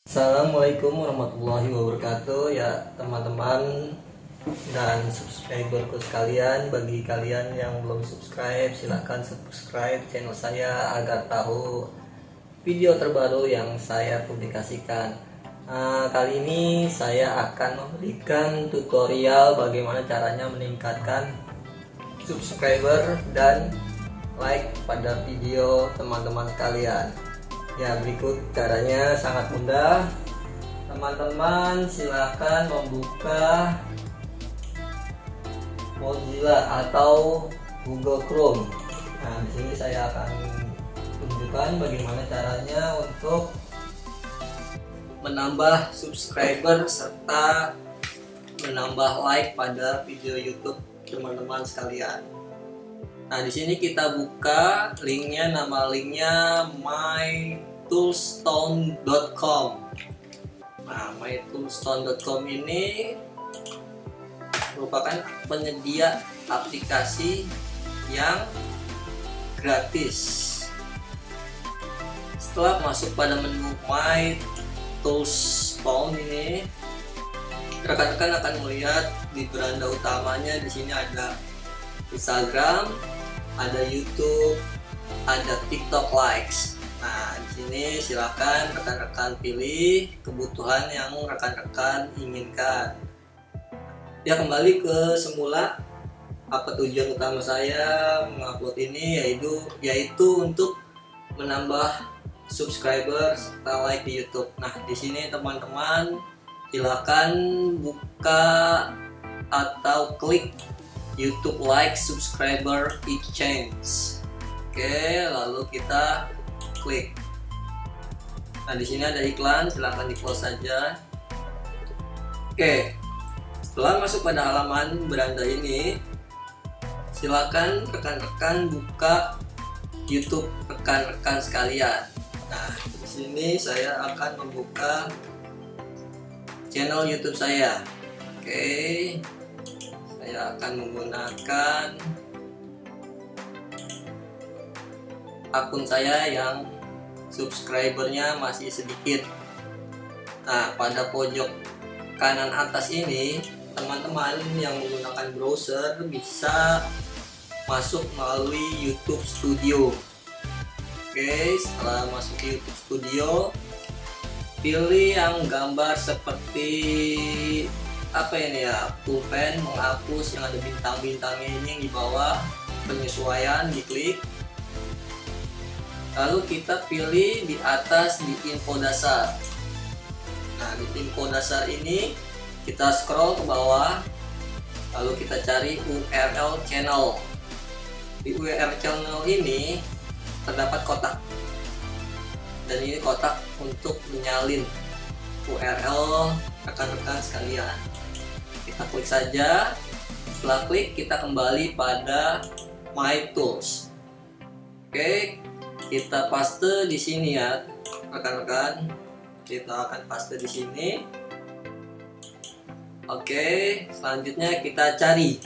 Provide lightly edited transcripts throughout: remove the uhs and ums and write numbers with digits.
Assalamualaikum warahmatullahi wabarakatuh ya teman-teman dan subscriberku sekalian. Bagi kalian yang belum subscribe, silahkan subscribe channel saya agar tahu video terbaru yang saya publikasikan. Kali ini saya akan memberikan tutorial bagaimana caranya meningkatkan subscriber dan like pada video teman-teman sekalian. Ya, berikut caranya, sangat mudah. Teman-teman silahkan membuka Mozilla atau Google Chrome. Nah, di sini saya akan tunjukkan bagaimana caranya untuk menambah subscriber serta menambah like pada video YouTube teman-teman sekalian. Nah, di sini kita buka linknya, nama linknya mytoolstone.com. Nah, mytoolstone.com ini merupakan penyedia aplikasi yang gratis. Setelah masuk pada menu mytoolstone ini, rekan-rekan akan melihat di beranda utamanya di sini ada Instagram, ada YouTube, ada TikTok likes. Nah, di sini silakan rekan-rekan pilih kebutuhan yang rekan-rekan inginkan. Ya, kembali ke semula, apa tujuan utama saya mengupload ini yaitu untuk menambah subscriber serta like di YouTube. Nah, di sini teman-teman silakan buka atau klik YouTube like subscriber exchange. Oke, lalu kita klik. Nah, di sini ada iklan, silahkan di close saja. Oke, setelah masuk pada halaman beranda ini, silakan rekan-rekan buka YouTube rekan-rekan sekalian. Nah, di sini saya akan membuka channel YouTube saya. Oke, saya akan menggunakan akun saya yang subscribernya masih sedikit. Nah, pada pojok kanan atas ini, teman-teman yang menggunakan browser bisa masuk melalui YouTube Studio. Oke, setelah masuk ke YouTube Studio, pilih yang gambar seperti apa ini ya, pulpen, menghapus yang ada bintang-bintangnya ini yang di bawah, penyesuaian, diklik. Lalu kita pilih di atas di info dasar. Nah, di info dasar ini kita scroll ke bawah, lalu kita cari URL channel. Di URL channel ini terdapat kotak, dan ini kotak untuk menyalin URL rekan-rekan sekalian. Kita klik saja. Setelah klik, kita kembali pada My Tools. Oke, kita paste di sini ya, rekan-rekan. Kita akan paste di sini. Oke, selanjutnya kita cari.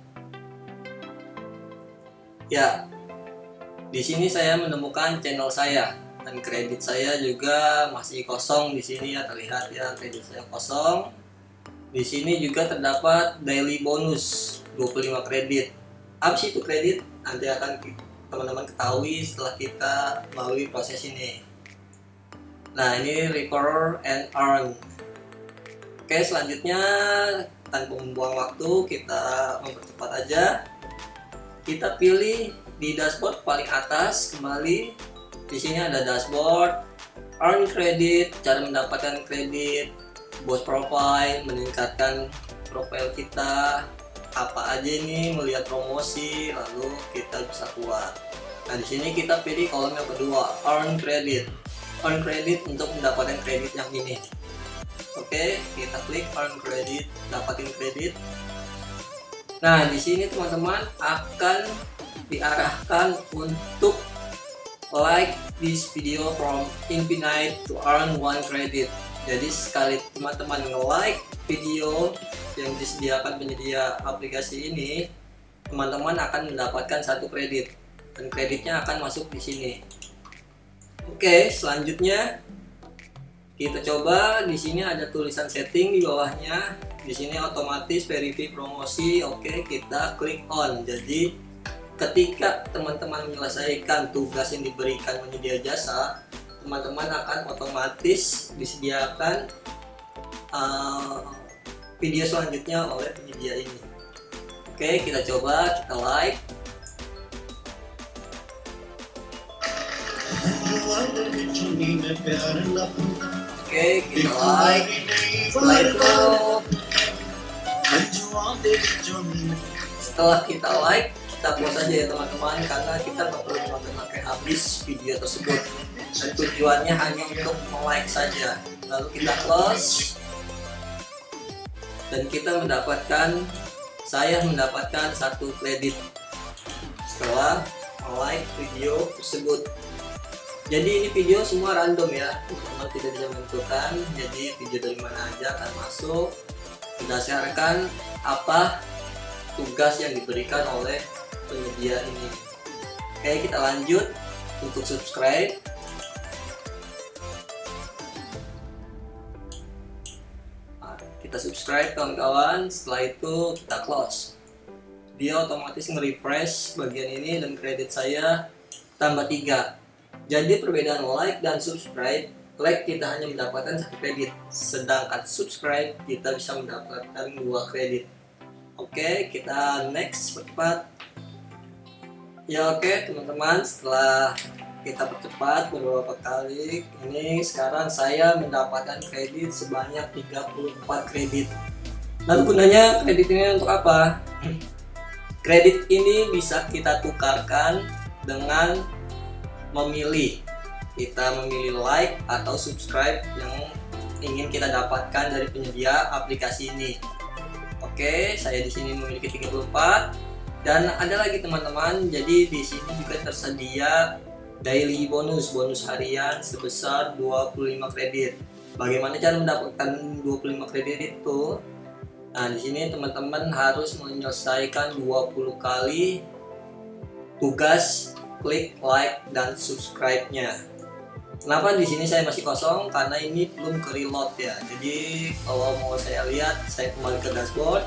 Ya, di sini saya menemukan channel saya dan kredit saya juga masih kosong di sini ya, terlihat ya, kredit saya kosong. Di sini juga terdapat daily bonus 25 kredit. Apa sih itu kredit? Nanti akan teman-teman ketahui setelah kita melalui proses ini. Nah, ini record and earn. Oke, selanjutnya tanpa membuang waktu, kita mempercepat aja. Kita pilih di dashboard paling atas, kembali. Di sini ada dashboard, earn credit, cara mendapatkan kredit, boost profile, meningkatkan profil kita, apa aja ini, melihat promosi, lalu kita bisa keluar. Nah, di sini kita pilih kolom yang kedua, earn credit. Earn credit untuk mendapatkan kredit yang ini. Oke, kita klik earn credit, dapatin kredit. Nah, di sini teman-teman akan diarahkan untuk like this video from infinite to earn 1 credit. Jadi sekali teman-teman nge-like video yang disediakan penyedia aplikasi ini, teman-teman akan mendapatkan 1 kredit dan kreditnya akan masuk di sini. Oke, selanjutnya Kita coba. Di sini ada tulisan setting di bawahnya. Di sini otomatis verify promosi. Oke, kita klik on. Jadi ketika teman-teman menyelesaikan tugas yang diberikan penyedia jasa, teman-teman akan otomatis disediakan video selanjutnya oleh penyedia ini. Oke, kita coba, kita like. Oke, kita like. Setelah kita like, kita close aja ya teman-teman, karena kita nggak perlu nonton sampai habis video tersebut, dan tujuannya hanya untuk like saja. Lalu kita close, dan kita saya mendapatkan 1 kredit setelah like video tersebut. Jadi ini video semua random ya, teman-teman tidak bisa menentukan. Jadi video dari mana aja akan masuk berdasarkan apa tugas yang diberikan oleh penyedia ini. Oke, kita lanjut untuk subscribe. Kita subscribe kawan-kawan. Setelah itu kita close. Dia otomatis nge-refresh bagian ini dan kredit saya tambah 3. Jadi perbedaan like dan subscribe, like kita hanya mendapatkan 1 kredit, sedangkan subscribe kita bisa mendapatkan 2 kredit. Oke, kita next, percepat. Ya oke teman-teman, setelah kita percepat beberapa kali, ini sekarang saya mendapatkan kredit sebanyak 34 kredit. Lalu gunanya kredit ini untuk apa? Kredit ini bisa kita tukarkan dengan memilih. Kita memilih like atau subscribe yang ingin kita dapatkan dari penyedia aplikasi ini. Oke, saya di sini memiliki 34 dan ada lagi teman-teman. Jadi di sini juga tersedia daily bonus harian sebesar 25 kredit. Bagaimana cara mendapatkan 25 kredit itu? Nah, di sini teman-teman harus menyelesaikan 20 kali tugas klik like dan subscribe-nya. Kenapa di sini saya masih kosong? Karena ini belum ke reload ya. Jadi kalau mau saya lihat, saya kembali ke dashboard.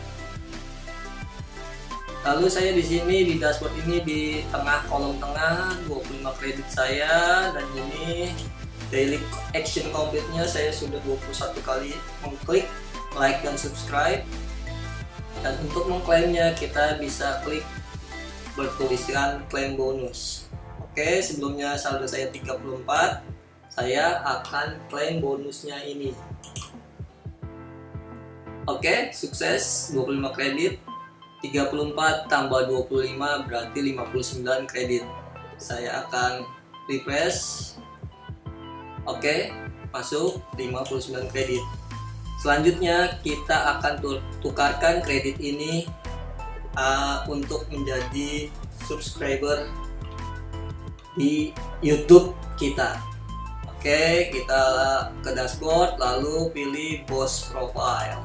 Lalu saya di sini di dashboard ini di tengah kolom tengah 25 kredit saya, dan ini daily action complete-nya saya sudah 21 kali mengklik like dan subscribe. Dan untuk mengklaimnya kita bisa klik bertuliskan klaim bonus. Oke, sebelumnya saldo saya 34, saya akan klaim bonusnya ini. Oke, sukses, 25 kredit. 34 tambah 25 berarti 59 kredit. Saya akan refresh. Oke, masuk 59 kredit. Selanjutnya kita akan tukarkan kredit ini untuk menjadi subscriber di YouTube kita. Oke, kita ke dashboard lalu pilih Boss Profile.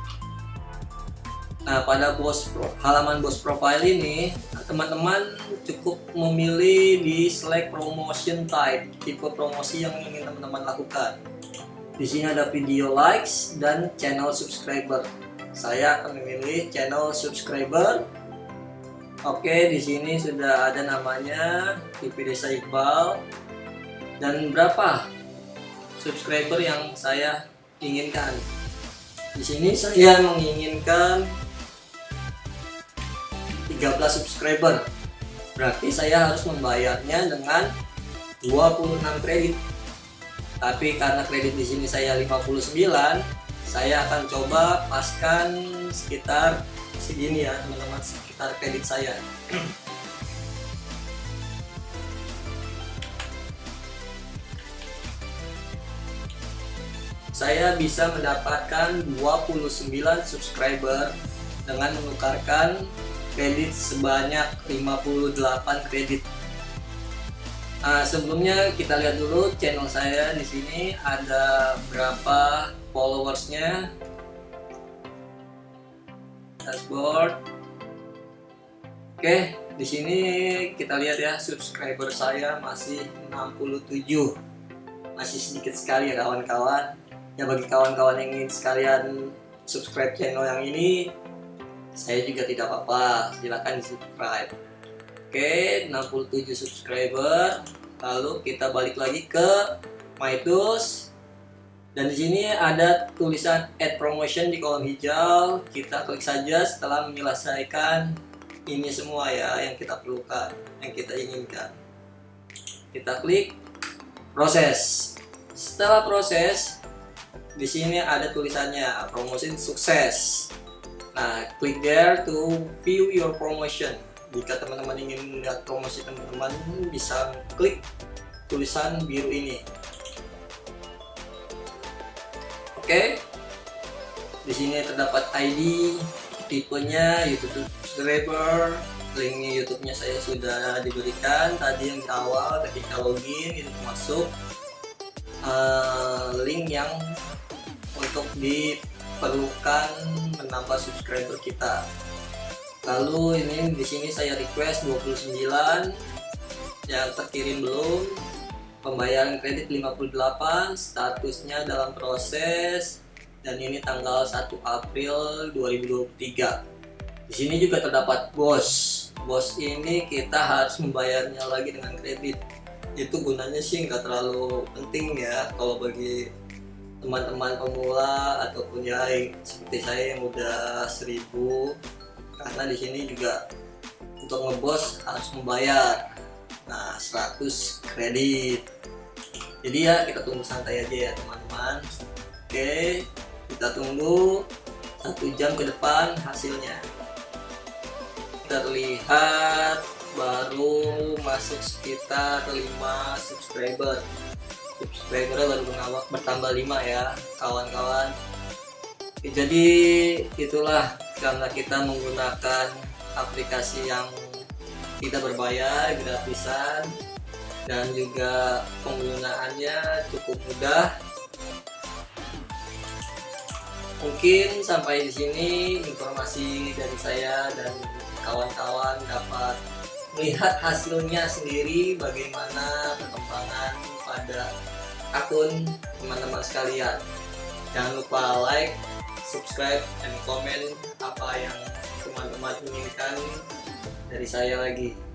Nah, pada halaman Boss Profile ini teman-teman cukup memilih di select promotion type, tipe promosi yang ingin teman-teman lakukan. Di sini ada video likes dan channel subscriber. Saya akan memilih channel subscriber. Oke, di sini sudah ada namanya, TV Desa Iqbal, dan berapa subscriber yang saya inginkan. Di sini saya menginginkan 13 subscriber. Berarti saya harus membayarnya dengan 26 kredit. Tapi karena kredit di sini saya 59, saya akan coba paskan sekitar segini ya teman-teman, sekitar kredit saya. Saya bisa mendapatkan 29 subscriber dengan menukarkan kredit sebanyak 58 kredit. Sebelumnya kita lihat dulu channel saya di sini ada berapa followersnya. Dashboard. Oke, di sini kita lihat ya, subscriber saya masih 67. masih sedikit sekali ya kawan-kawan. Ya bagi kawan-kawan yang ingin sekalian subscribe channel yang ini, saya juga tidak apa-apa, silahkan di subscribe. Oke, 67 subscriber. Lalu kita balik lagi ke My Tools. Dan di sini ada tulisan Add Promotion di kolom hijau. Kita klik saja setelah menyelesaikan ini semua ya yang kita perlukan, yang kita inginkan. Kita klik proses. Setelah proses, di sini ada tulisannya promotion sukses. Nah, klik there to view your promotion. Jika teman-teman ingin melihat promosi teman-teman, bisa klik tulisan biru ini. Oke, di sini terdapat ID, tipenya YouTube subscriber, linknya YouTube-nya saya sudah diberikan tadi yang di awal ketika login itu masuk link yang untuk diperlukan menambah subscriber kita. Lalu ini di sini saya request 29 yang terkirim belum. Pembayaran kredit 58, statusnya dalam proses, dan ini tanggal 1 April 2023. Di sini juga terdapat BOS. BOS ini kita harus membayarnya lagi dengan kredit. Itu gunanya sih nggak terlalu penting ya kalau bagi teman-teman pemula ataupun ya seperti saya yang udah 1000, karena di sini juga untuk ngebos harus membayar. Nah, 100 kredit. Jadi ya kita tunggu santai aja ya teman-teman. Oke, kita tunggu 1 jam ke depan hasilnya. Kita lihat baru masuk sekitar 5 subscriber. Subscribernya baru bertambah 5 ya kawan-kawan. Jadi itulah karena kita menggunakan aplikasi yang tidak berbayar, gratisan, dan juga penggunaannya cukup mudah. Mungkin sampai di sini informasi dari saya dan kawan-kawan dapat melihat hasilnya sendiri bagaimana perkembangan pada akun teman-teman sekalian. Jangan lupa like, subscribe, dan komen apa yang teman-teman inginkan dari saya lagi.